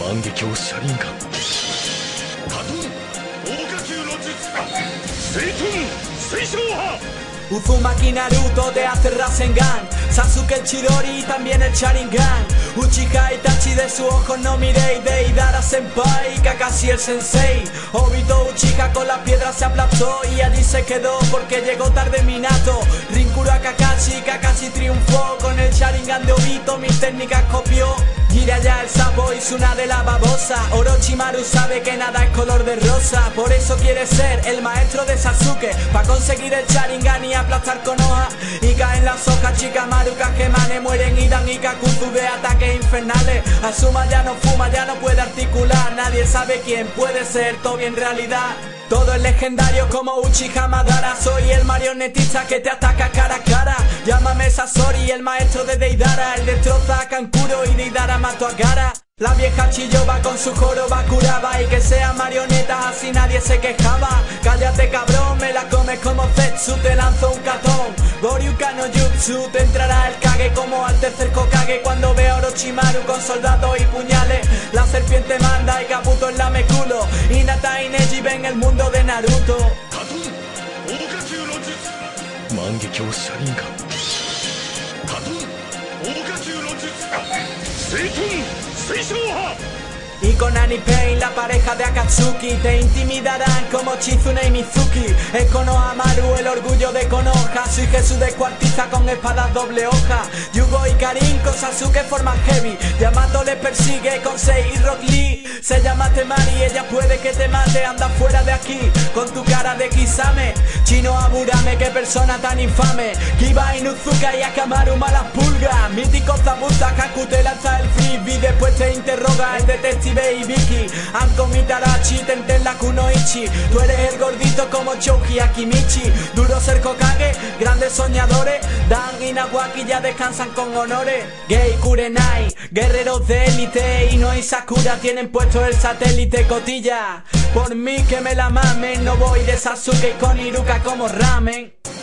万華鏡車輪ガンカトン大火球の術水遁水晶波。 Uzumaki Naruto te hace Rasengan, Sasuke el Chidori y también el Sharingan. Uchiha Itachi de sus ojos no miréis, Deidara Senpai, Kakashi el Sensei. Obito Uchiha con las piedras se aplastó y allí se quedó porque llegó tarde Minato. Rinkuro a Kakashi, Kakashi triunfó con el Sharingan de Obito, mis técnicas copió. Jiraiya el sapo y Tsunade la babosa. Orochimaru sabe que nada es color de rosa, por eso quiere ser el maestro de Sasuke, pa' conseguir el Sharingan y aplastar con hoja. Y caen las hojas, Shikamaru, Kagemane, mueren Hidan y Kakuzu de ataques infernales. Asuma ya no fuma, ya no puede articular, nadie sabe quién puede ser Tobi en realidad. Todo es legendario como Uchiha Madara. Soy el marionetista que te ataca cara a cara. Llámame Sasori, el maestro de Deidara. Él destroza a Kankuro y Deidara mató a Gaara. La vieja Chiyoba con su joroba curaba, y que sea marioneta así nadie se quejaba. Cállate cabrón, me la comes como Zetsu, te lanzo un katón. Goryuka no Jutsu, te entrará el Kage como al tercer Hokage cuando vea a Orochimaru con soldados y puñales. La serpiente manda y Kabuto en lame culo. Hinata y Neji ven el mundo de Naruto. 万華鏡車輪ガンカトン大火球の術水遁水晶波。 Y con Annie Pain, la pareja de Akatsuki, te intimidarán como Chizune y Mizuki. Es Konohamaru, el orgullo de Konoha. Soy Jesús descuartiza con espadas doble hoja. Yugo y Karin con Sasuke forman heavy. Yamato les persigue con Sei y Rock Lee. Se llama Temari, ella puede que te mate. Anda fuera de aquí con tu cara de Kisame. Chino Aburame, qué persona tan infame. Kiba Inuzuka y Akamaru malas pulgas. Mítico Zabuza, Haku te lanza el frisbee. Después te interroga el detective y Vicky. Anko Mitarachi, Tenten la Kunoichi. Tú eres el gordito como Chouji Akimichi. Duro ser Hokage, grandes soñadores. Dan y Nawaki ya descansan con honores. Gei Kurenai, guerreros de élite. Ino y Sakura tienen puesto el satélite cotilla. Por mí que me la mamen, no voy de Sasuke y con Iruka como ramen.